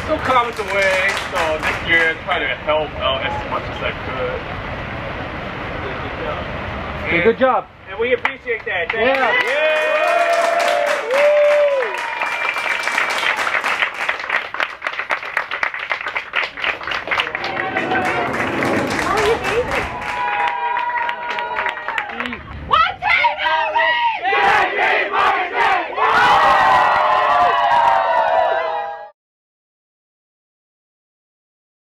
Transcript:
Still comments away, so next year try to help out as much as I could. Good job. And we appreciate that. Thank you. Yeah.